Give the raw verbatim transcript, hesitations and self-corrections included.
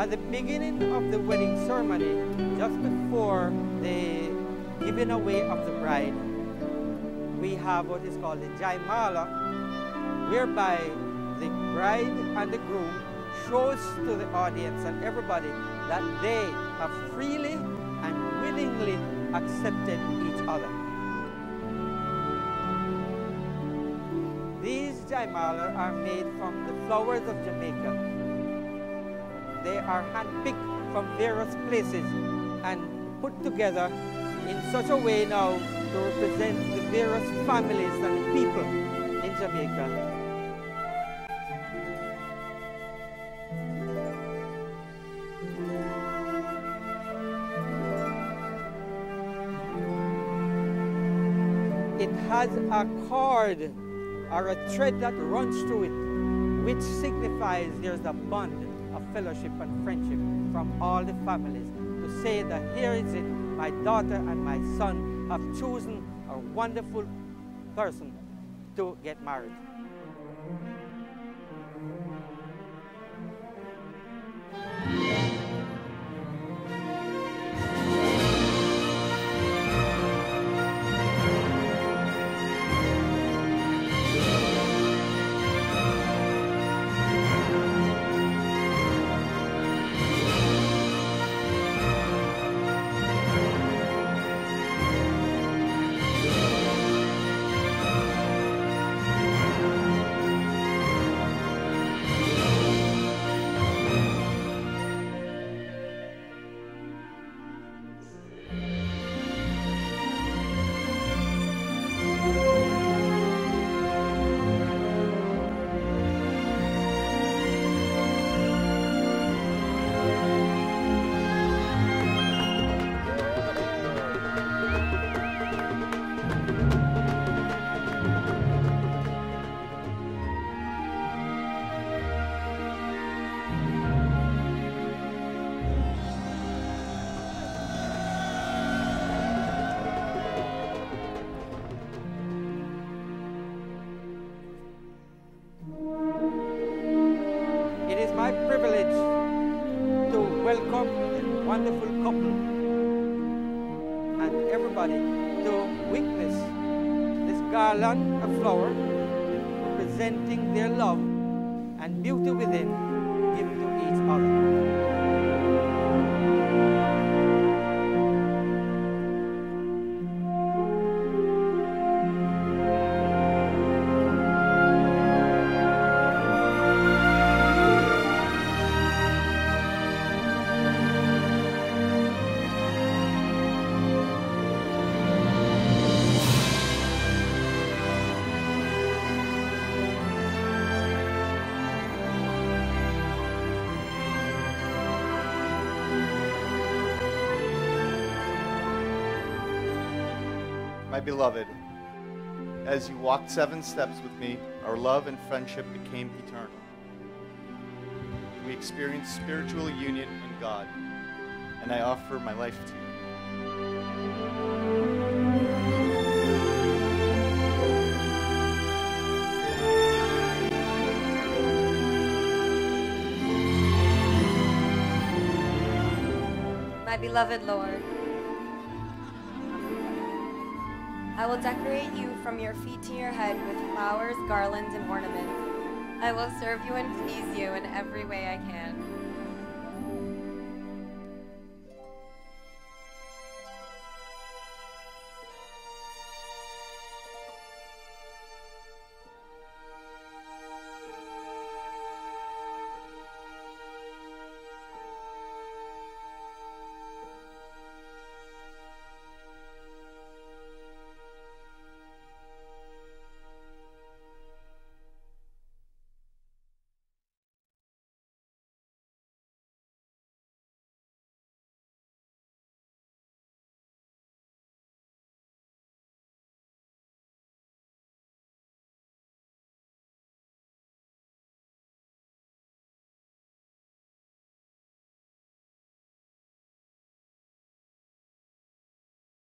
At the beginning of the wedding ceremony, just before the giving away of the bride, we have what is called the Jaimala, whereby the bride and the groom shows to the audience and everybody that they have freely and willingly accepted each other. These Jaimala are made from the flowers of Jamaica. They are handpicked from various places and put together in such a way now to represent the various families and the people in Jamaica. It has a cord or a thread that runs through it, which signifies there's a bond of fellowship and friendship from all the families to say that here is it, my daughter and my son have chosen a wonderful person to get married. Welcome a wonderful couple and everybody to witness this garland of flowers representing their love and beauty within given to each other. My beloved, as you walked seven steps with me, our love and friendship became eternal. We experienced spiritual union in God, and I offer my life to you. My beloved Lord, I will decorate you from your feet to your head with flowers, garlands, and ornaments. I will serve you and please you in every way I can.